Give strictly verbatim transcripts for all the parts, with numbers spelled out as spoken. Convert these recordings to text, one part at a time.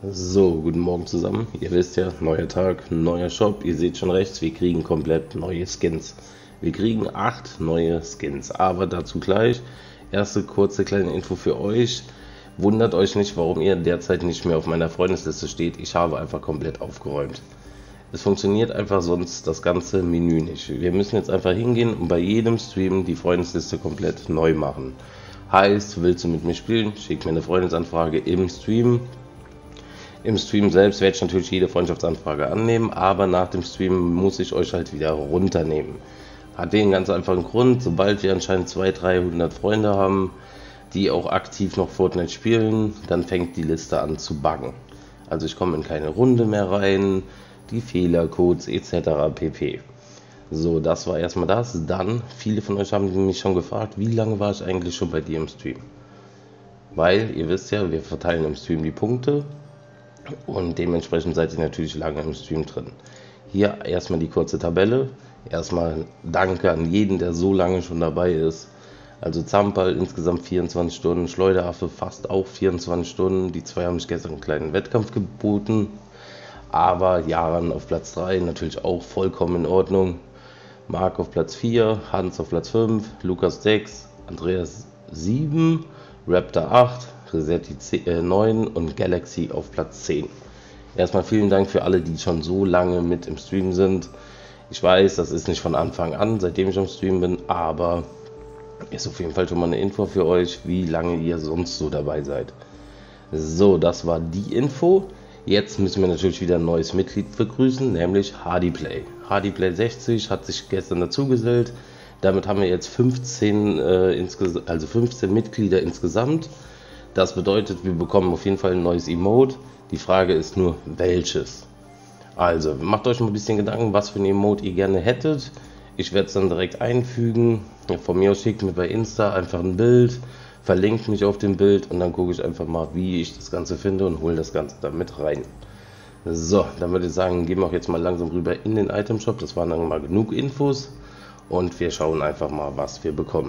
So, guten Morgen zusammen. Ihr wisst ja, neuer Tag, neuer Shop. Ihr seht schon rechts, wir kriegen komplett neue Skins. Wir kriegen acht neue Skins, aber dazu gleich. Erste kurze kleine Info für euch. Wundert euch nicht, warum ihr derzeit nicht mehr auf meiner Freundesliste steht. Ich habe einfach komplett aufgeräumt. Es funktioniert einfach sonst das ganze Menü nicht. Wir müssen jetzt einfach hingehen und bei jedem Stream die Freundesliste komplett neu machen. Heißt, willst du mit mir spielen? Schick mir eine Freundesanfrage im Stream. Im Stream selbst werde ich natürlich jede Freundschaftsanfrage annehmen, aber nach dem Stream muss ich euch halt wieder runternehmen. Hat den ganz einfachen Grund, sobald wir anscheinend zweihundert, dreihundert Freunde haben, die auch aktiv noch Fortnite spielen, dann fängt die Liste an zu buggen. Also ich komme in keine Runde mehr rein, die Fehlercodes et cetera pp. So, das war erstmal das. Dann, viele von euch haben mich schon gefragt, wie lange war ich eigentlich schon bei dir im Stream? Weil, ihr wisst ja, wir verteilen im Stream die Punkte. Und dementsprechend seid ihr natürlich lange im Stream drin. Hier erstmal die kurze Tabelle. Erstmal danke an jeden, der so lange schon dabei ist. Also Zampal insgesamt vierundzwanzig Stunden, Schleuderaffe fast auch vierundzwanzig Stunden. Die zwei haben mich gestern einen kleinen Wettkampf geboten. Aber Jaran auf Platz drei natürlich auch vollkommen in Ordnung. Marc auf Platz vier, Hans auf Platz fünf, Lukas sechs, Andreas sieben, Raptor acht. Resetti neun und Galaxy auf Platz zehn. Erstmal vielen Dank für alle, die schon so lange mit im Stream sind. Ich weiß, das ist nicht von Anfang an, seitdem ich am Stream bin, aber ist auf jeden Fall schon mal eine Info für euch, wie lange ihr sonst so dabei seid. So, das war die Info. Jetzt müssen wir natürlich wieder ein neues Mitglied begrüßen, nämlich Hardyplay. Hardyplay sechzig hat sich gestern dazugesellt. Damit haben wir jetzt fünfzehn, äh, insges- also fünfzehn Mitglieder insgesamt. Das bedeutet, wir bekommen auf jeden Fall ein neues Emote. Die Frage ist nur, welches. Also, macht euch mal ein bisschen Gedanken, was für ein Emote ihr gerne hättet. Ich werde es dann direkt einfügen. Von mir aus schickt mir bei Insta einfach ein Bild, verlinkt mich auf dem Bild und dann gucke ich einfach mal, wie ich das Ganze finde und hole das Ganze da mit rein. So, dann würde ich sagen, gehen wir auch jetzt mal langsam rüber in den Item Shop. Das waren dann mal genug Infos und wir schauen einfach mal, was wir bekommen.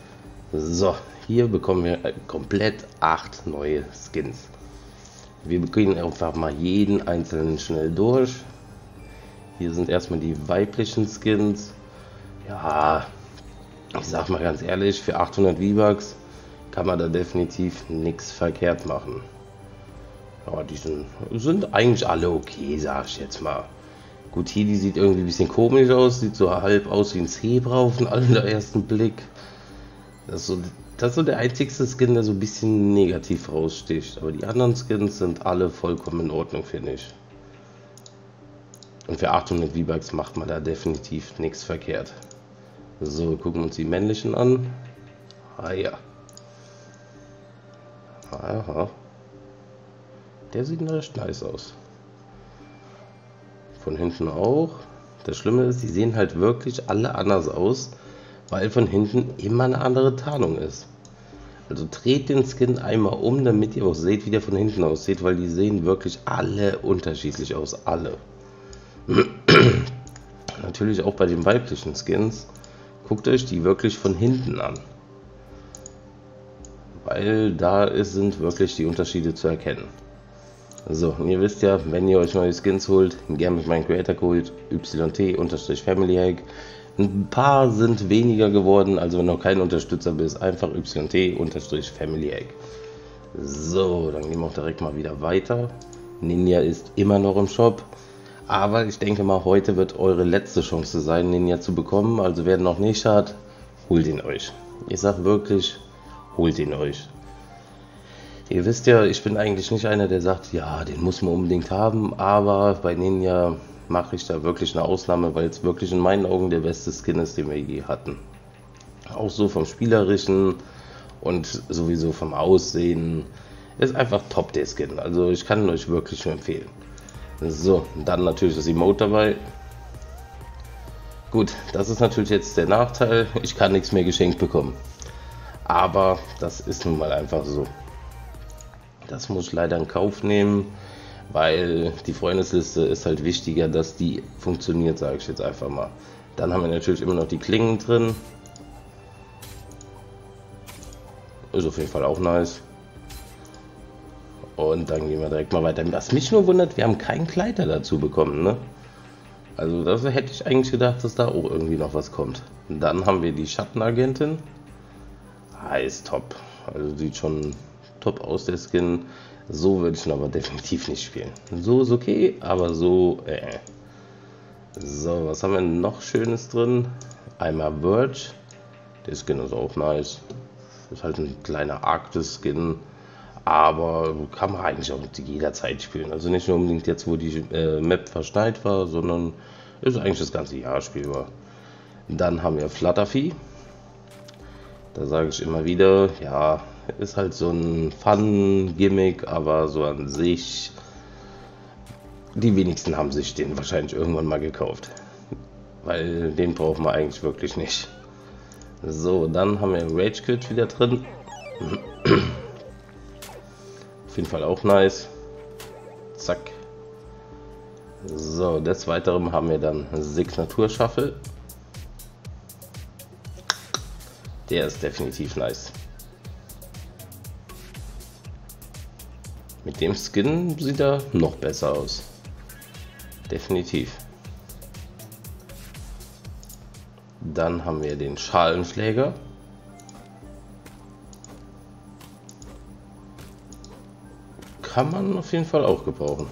So, hier bekommen wir komplett acht neue Skins. Wir beginnen einfach mal jeden einzelnen schnell durch. Hier sind erstmal die weiblichen Skins. Ja, ich sag mal ganz ehrlich, für achthundert V-Bucks kann man da definitiv nichts verkehrt machen. Ja, die sind, sind eigentlich alle okay, sag ich jetzt mal. Gut, hier, die sieht irgendwie ein bisschen komisch aus, sieht so halb aus wie ein Zebra auf den allerersten Blick. Das ist, so, das ist so der einzigste Skin, der so ein bisschen negativ raussticht. Aber die anderen Skins sind alle vollkommen in Ordnung, finde ich. Und für achthundert V-Bucks macht man da definitiv nichts verkehrt. So, gucken wir uns die männlichen an. Ah ja. Aha. Der sieht recht nice aus. Von hinten auch. Das Schlimme ist, die sehen halt wirklich alle anders aus, weil von hinten immer eine andere Tarnung ist. Also dreht den Skin einmal um, damit ihr auch seht, wie der von hinten aussieht, weil die sehen wirklich alle unterschiedlich aus, alle. Natürlich auch bei den weiblichen Skins, guckt euch die wirklich von hinten an. Weil da ist, sind wirklich die Unterschiede zu erkennen. So, und ihr wisst ja, wenn ihr euch neue Skins holt, gerne mit meinem Creator-Code Y T-Family-Hack. Ein paar sind weniger geworden, also wenn du noch kein Unterstützer bist, einfach Y T-Family-Hack. So, dann gehen wir auch direkt mal wieder weiter. Ninja ist immer noch im Shop, aber ich denke mal, heute wird eure letzte Chance sein, Ninja zu bekommen. Also wer noch nicht hat, holt ihn euch. Ich sag wirklich, holt ihn euch. Ihr wisst ja, ich bin eigentlich nicht einer, der sagt, ja, den muss man unbedingt haben, aber bei Ninja mache ich da wirklich eine Ausnahme, weil es wirklich in meinen Augen der beste Skin ist, den wir je hatten. Auch so vom Spielerischen und sowieso vom Aussehen. Ist einfach top der Skin, also ich kann ihn euch wirklich nur empfehlen. So, dann natürlich das Emote dabei. Gut, das ist natürlich jetzt der Nachteil, ich kann nichts mehr geschenkt bekommen. Aber das ist nun mal einfach so. Das muss ich leider in Kauf nehmen, weil die Freundesliste ist halt wichtiger, dass die funktioniert, sage ich jetzt einfach mal. Dann haben wir natürlich immer noch die Klingen drin. Ist auf jeden Fall auch nice. Und dann gehen wir direkt mal weiter. Was mich nur wundert, wir haben keinen Kleider dazu bekommen, ne? Also das hätte ich eigentlich gedacht, dass da auch irgendwie noch was kommt. Und dann haben wir die Schattenagentin. Ah, ist top. Also sieht schon top aus, der Skin. So würde ich ihn aber definitiv nicht spielen. So ist okay, aber so, äh. So, was haben wir noch Schönes drin? Einmal Verge. Der Skin ist auch nice. Ist halt ein kleiner Arktis-Skin. Aber kann man eigentlich auch jederzeit spielen. Also nicht nur unbedingt jetzt, wo die äh, Map verschneit war, sondern ist eigentlich das ganze Jahr spielbar. Dann haben wir Flutterfy. Da sage ich immer wieder, ja, ist halt so ein Fun-Gimmick, aber so an sich, die wenigsten haben sich den wahrscheinlich irgendwann mal gekauft. Weil den braucht man eigentlich wirklich nicht. So, dann haben wir Rage Quit wieder drin. Auf jeden Fall auch nice. Zack. So, des Weiteren haben wir dann Signatur Shuffle. Der ist definitiv nice. Mit dem Skin sieht er noch besser aus. Definitiv. Dann haben wir den Schalenschläger. Kann man auf jeden Fall auch gebrauchen.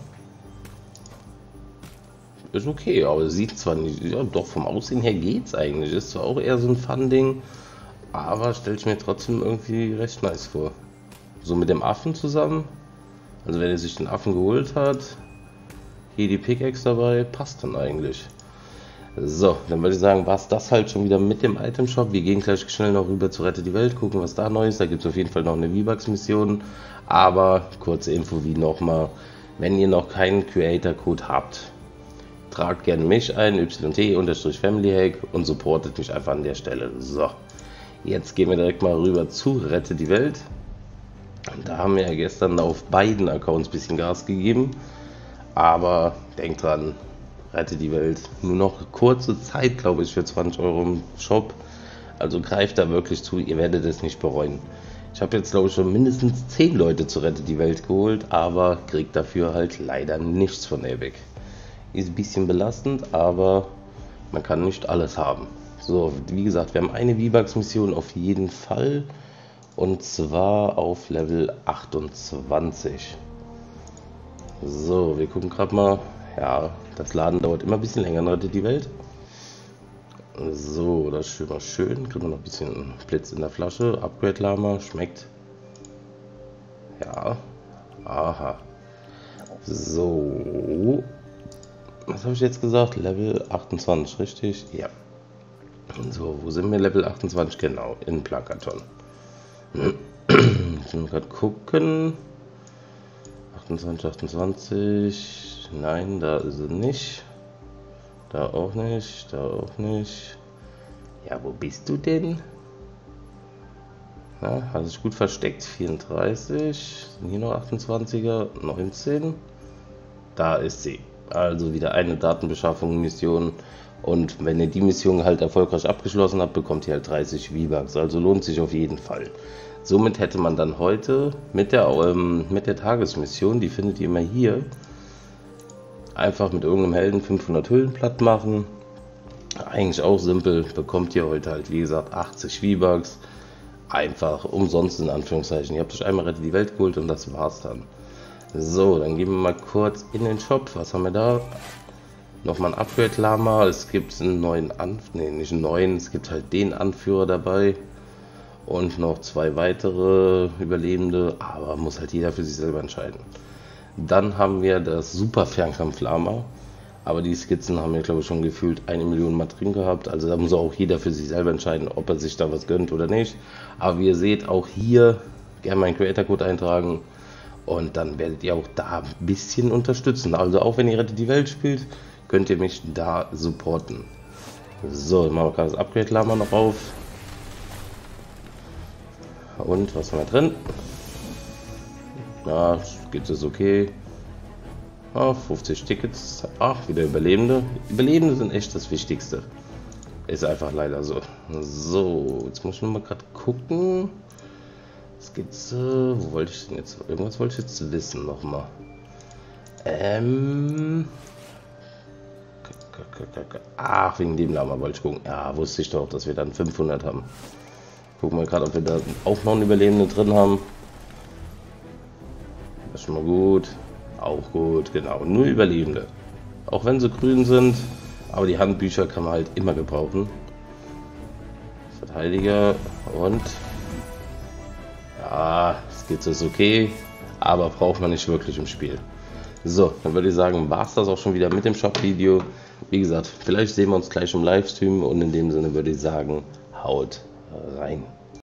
Ist okay, aber sieht zwar nicht, ja, doch vom Aussehen her geht's eigentlich. Ist zwar auch eher so ein Fun-Ding, aber stelle ich mir trotzdem irgendwie recht nice vor. So mit dem Affen zusammen. Also wenn er sich den Affen geholt hat, hier die Pickaxe dabei, passt dann eigentlich. So, dann würde ich sagen, war es das halt schon wieder mit dem Item Shop. Wir gehen gleich schnell noch rüber zu Rette die Welt, gucken, was da neu ist. Da gibt es auf jeden Fall noch eine V-Bucks-Mission. Aber kurze Info wie nochmal, wenn ihr noch keinen Creator-Code habt, tragt gerne mich ein, Y T-Family-Hack und supportet mich einfach an der Stelle. So, jetzt gehen wir direkt mal rüber zu Rette die Welt. Da haben wir ja gestern auf beiden Accounts ein bisschen Gas gegeben. Aber denkt dran, Rette die Welt. Nur noch kurze Zeit, glaube ich, für zwanzig Euro im Shop. Also greift da wirklich zu, ihr werdet es nicht bereuen. Ich habe jetzt, glaube ich, schon mindestens zehn Leute zu Rette die Welt geholt, aber kriegt dafür halt leider nichts von Epic. Ist ein bisschen belastend, aber man kann nicht alles haben. So, wie gesagt, wir haben eine V-Bucks-Mission auf jeden Fall. Und zwar auf Level achtundzwanzig. So, wir gucken gerade mal. Ja, das Laden dauert immer ein bisschen länger in Rette die Welt. So, das ist schön mal schön. Kriegen wir noch ein bisschen Blitz in der Flasche. Upgrade Lama, schmeckt. Ja. Aha. So. Was habe ich jetzt gesagt? Level achtundzwanzig, richtig? Ja. So, wo sind wir? Level achtundzwanzig, genau. In Plankarton. Ich muss gerade gucken. achtundzwanzig, achtundzwanzig. Nein, da ist sie nicht. Da auch nicht, da auch nicht. Ja, wo bist du denn? Ja, hat sich gut versteckt. vierunddreißig. Sind hier noch achtundzwanziger? neunzehn. Da ist sie. Also wieder eine Datenbeschaffung Mission. Und wenn ihr die Mission halt erfolgreich abgeschlossen habt, bekommt ihr halt dreißig V-Bucks. Also lohnt sich auf jeden Fall. Somit hätte man dann heute mit der, ähm, mit der Tagesmission, die findet ihr immer hier, einfach mit irgendeinem Helden fünfhundert Hüllen platt machen. Eigentlich auch simpel. Bekommt ihr heute halt, wie gesagt, achtzig V-Bucks. Einfach umsonst in Anführungszeichen. Ihr habt euch einmal Rette die Welt geholt und das war's dann. So, dann gehen wir mal kurz in den Shop. Was haben wir da? Nochmal ein Upgrade Lama. Es gibt einen neuen Anführer. Ne, nicht einen neuen. Es gibt halt den Anführer dabei. Und noch zwei weitere Überlebende. Aber muss halt jeder für sich selber entscheiden. Dann haben wir das Super Fernkampf Lama. Aber die Skizzen haben wir, glaube ich, schon gefühlt eine Million Mal drin gehabt. Also da muss auch jeder für sich selber entscheiden, ob er sich da was gönnt oder nicht. Aber wie ihr seht, auch hier gerne meinen Creator Code eintragen. Und dann werdet ihr auch da ein bisschen unterstützen. Also auch wenn ihr Rette die Welt spielt, könnt ihr mich da supporten. So, machen wir gerade das Upgrade Lama noch auf. Und was haben wir drin? Ja, geht es okay. Ah, fünfzig Tickets. Ach, wieder Überlebende. Überlebende sind echt das Wichtigste. Ist einfach leider so. So, jetzt muss ich noch mal gerade gucken. Skizze, wo wollte ich denn jetzt? Irgendwas wollte ich jetzt wissen nochmal. Ähm. Ach, wegen dem Lama wollte ich gucken. Ja, wusste ich doch, dass wir dann fünfhundert haben. Gucken wir gerade, ob wir da auch noch einen Überlebende drin haben. Das ist schon mal gut. Auch gut, genau. Nur Überlebende. Auch wenn sie grün sind. Aber die Handbücher kann man halt immer gebrauchen. Verteidiger und... Ja, Skizze ist okay. Aber braucht man nicht wirklich im Spiel. So, dann würde ich sagen, war es das auch schon wieder mit dem Shop-Video. Wie gesagt, vielleicht sehen wir uns gleich im Livestream. Und in dem Sinne würde ich sagen, haut rein.